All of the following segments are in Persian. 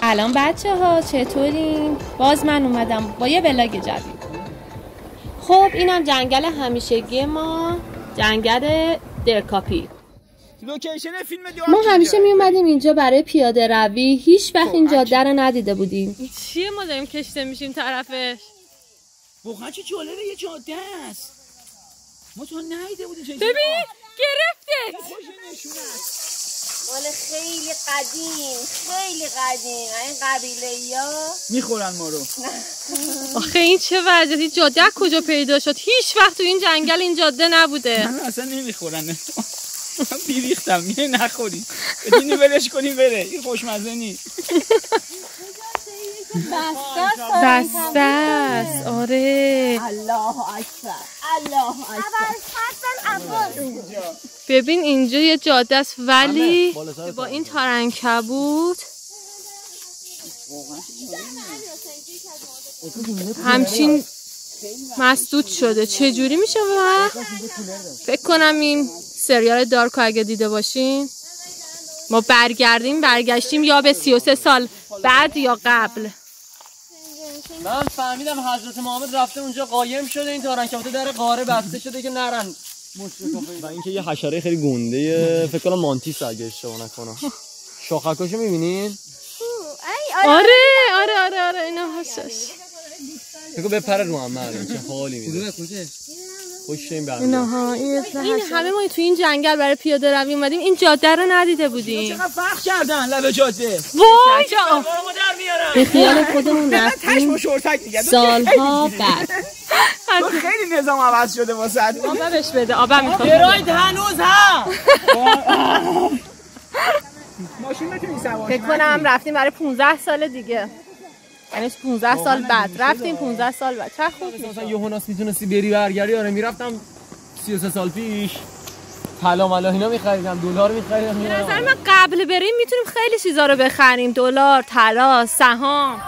سلام بچه ها، چطورین؟ باز من اومدم با یه ولاگ جدید. خب اینم جنگل همیشگی ما، جنگل درکاپی. لوکیشن فیلم ما همیشه می اومدیم اینجا برای پیاده روی، هیچ وقت این جاده رو ندیده بودیم. این چیه ما داریم کشته میشیم طرفش؟ واقعا چه جالبه، یه جاده است. ما تو ندیده بودیم. ببین گرفتت. مال خیلی قدیم این قبیله ها میخورن ما رو. آخه این چه وضعیتی؟ جاده کجا پیدا شد؟ هیچ وقت تو این جنگل این جاده نبوده. من اصلا نمیخورن. من بیریختم میره نخوریم. بدینی ولش کنیم بره. این خوشمزه نیست. بسته است. آره. الله اکبر. ببین اینجا یه جاده است ولی با این تارنکبوت همچین مسدود شده. چجوری میشه وقت؟ فکر کنم این سریال دارکو اگه دیده باشین، ما برگشتیم یا به 33 سال بعد یا قبل. من فهمیدم حضرت محمد رفته اونجا قایم شده، این تارنکبوت در قاره بسته شده که نرن. و اینکه یه حشره خیلی گنده، فکر کنم مانتیس اگه اشتباه نکنم. شاخکاشو می‌بینین؟ آره اینا هستش. فکر بپره رو هم من چه حالی میده. خوش این برمیاد. این همه ما تو این جنگل برای پیاده روی اومدیم، این جاده رو ندیده بودیم. چقدر فرق کردن لب جاده. وای ما در میارن. به خیال خودمون رفتیم سالها بعد. خیلی نظام عوض شده واسه آبا بهش بده. آبا میخوام. براید هنوز هم. ماشین بتونی سوار. فکر کنم رفتیم برای 15 سال دیگه. یعنی 15 سال بعد رفتیم، 15 سال بعد. چه خوب. مثلا یوهاناس میتونستی بری برگردی. آره میرفتم 33 سال پیش طلا ملا اینا می‌خریدم، دلار می‌خریدم. به نظر من قبل بریم میتونیم خیلی چیزا رو بخریم، دلار، طلا، سهام.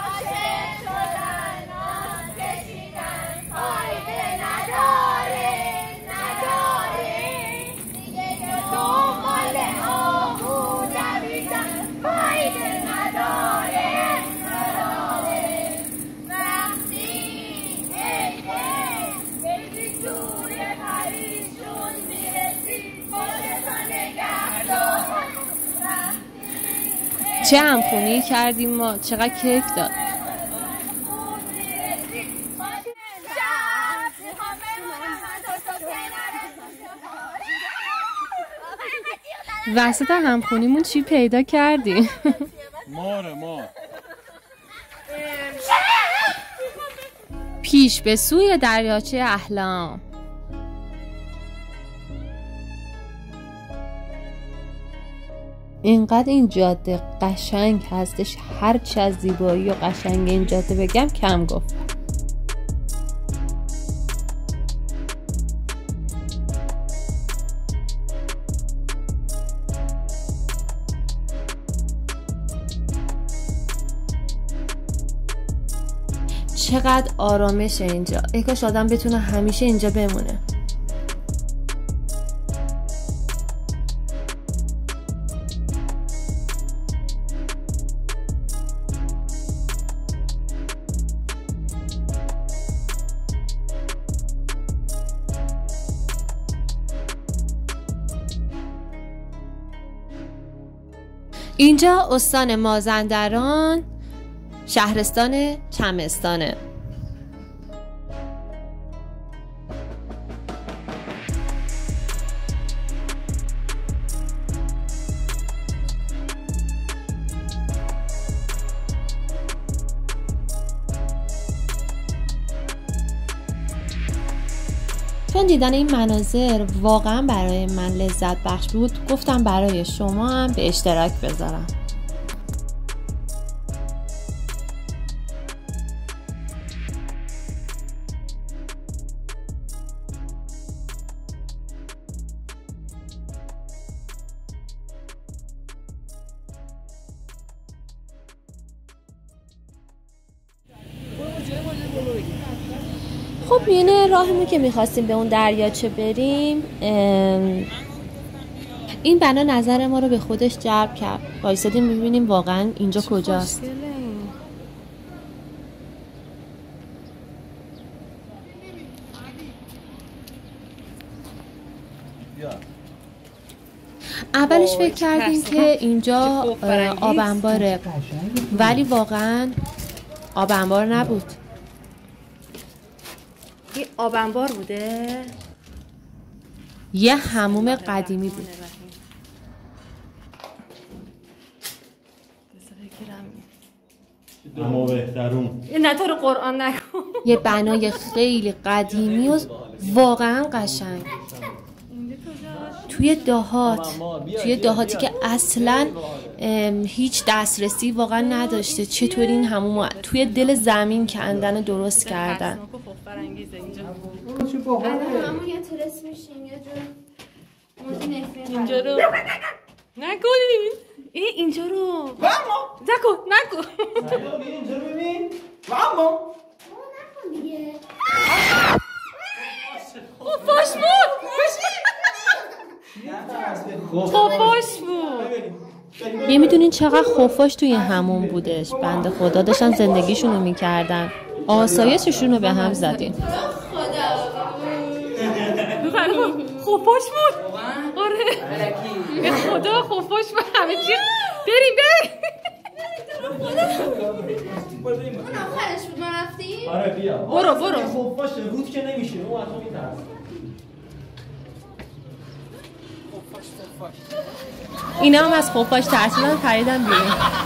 چه همخونی کردیم ما، چقدر کیف داد. وسط همخونیمون چی پیدا کردیم؟ مار پیش به سوی دریاچه احلام. اینقدر این جاده قشنگ هستش، هرچی از زیبایی و قشنگ این جاده بگم کم گفت. چقدر آرامش اینجا، ای کاش آدم بتونه همیشه اینجا بمونه. اینجا استان مازندران، شهرستان چمستانه. چون دیدن این مناظر واقعا برای من لذت بخش بود، گفتم برای شما هم به اشتراک بذارم. خب اینه راهمون که میخواستیم به اون دریاچه بریم. این بنا نظر ما رو به خودش جلب کرد. وایسادیم ببینیم واقعا اینجا کجاست. اولش فکر کردیم که اینجا آب انباره، ولی واقعا آب انبار نبود. این آب انبار بوده؟ یه حموم قدیمی بود. اما بهترون نه تو رو قرآن نکن. یه بنای خیلی قدیمی و واقعا قشنگ توی دهاتی که اصلا هیچ دسترسی واقعا نداشته. چطور این هموم توی دل زمین کندن و درست کردن. همون یه ترس میشیم یه جور اینجا رو نکنین. اینجا رو نکن اینجا رو ببین. ماما نکن دیگه. خفاش بود. نمیدونین چقدر خفاش توی همون بودش. بنده خدا داشتن زندگیشونو میکردن، آسایششونو به هم زدین. خفاش بود. آره به خدا خفاش بود. همه چی بریم اون آخرش بود ما رفتیم. آره بیا. برو خفاش رود که نمیشه. اون اصلا میترسه. اینا هم از خفاش ترسیدن پریدن بیرون.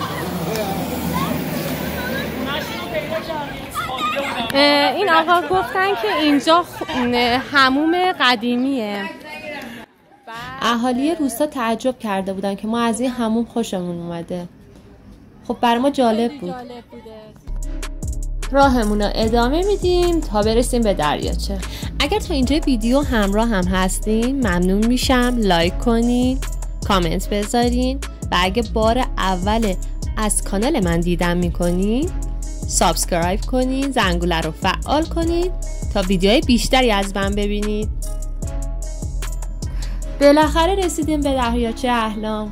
این آقا گفتن که اینجا حموم قدیمیه. اهالی روستا تعجب کرده بودن که ما از این حموم خوشمون اومده. خب برای ما جالب بود. راهمون رو ادامه میدیم تا برسیم به دریاچه. اگر تا اینجا ویدیو همراه هم هستین ممنون میشم لایک کنین، کامنت بذارین و اگه بار اول از کانال من دیدن میکنین سابسکرایب کنین، زنگوله رو فعال کنین تا ویدیوهای بیشتری از من ببینید. بالاخره رسیدیم به دریاچه احلام.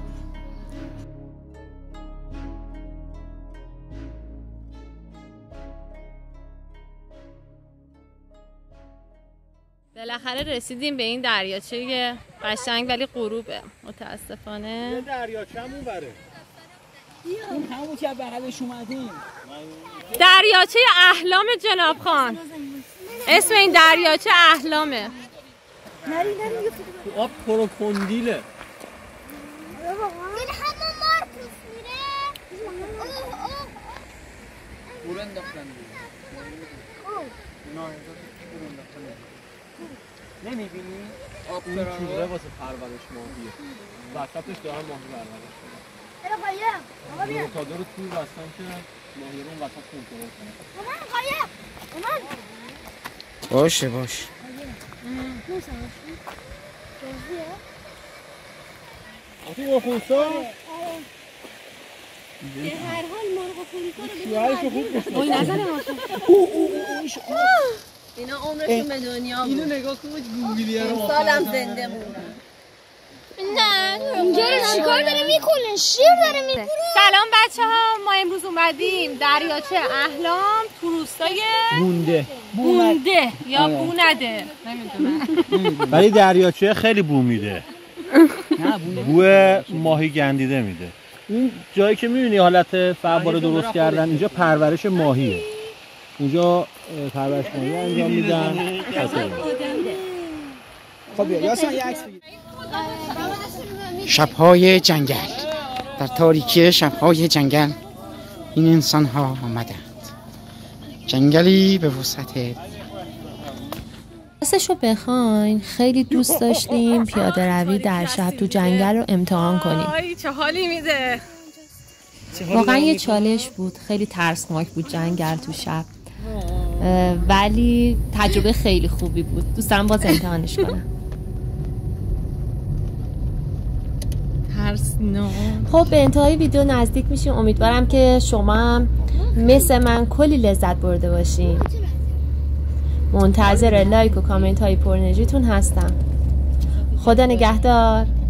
بالاخره رسیدیم به این دریاچه قشنگ ولی غروبه متاسفانه. دریاچه همون بره. اون همون که بغلش اومدیم. دریاچه احلام جناب خان. اسم این دریاچه احلامه. آب کروکندیله. این همون مارکوس میره. برو انداختن. نمیبینی؟ آب این چوبه واسه پرورش ماهیه. وسطش دارن ماهی پرورش کنن. برو قایم. آقا بیا. روتادور رو توی بستن که ماهی رو اون وسط کنترل کنن. اومد قایم. اومد. باشه. آتی با خونسا به هر حال مرغ و پولیکا رو شوهرشو خوب بشناسه. اوی نزنه اینا عمرشون به دنیا بود. اینو نگاه کن گوگلیه رو سالم زنده موندن. نه اینجا رو چیکار داره میکنه؟ شیر داره میکنه. سلام بچه ها، ما امروز اومدیم دریاچه احلام تو روستای بونده یا بونده نمیدونم، ولی دریاچه خیلی بو میده. بو ماهی گندیده میده. این جایی که میبینی حالت فواره درست کردن اینجا پرورش ماهیه. اونجا پرورش ماهی انجام میدن. خب بیا یاسان یه عکس بگیر. شب‌های جنگل، در تاریکی شب‌های جنگل این انسان‌ها آمدند. جنگلی به وسعت. راستشو بخواین خیلی دوست داشتیم پیاده روی در شب تو جنگل رو امتحان کنیم. آی چه حالی میده. واقعا یه چالش بود، خیلی ترسناک بود جنگل تو شب، ولی تجربه خیلی خوبی بود. دوستم باز امتحانش کنم. خب به انتهای ویدیو نزدیک میشیم. امیدوارم که شما هم مثل من کلی لذت برده باشین. منتظر لایک و کامنت های پر انرژیتون هستم. خدا نگهدار.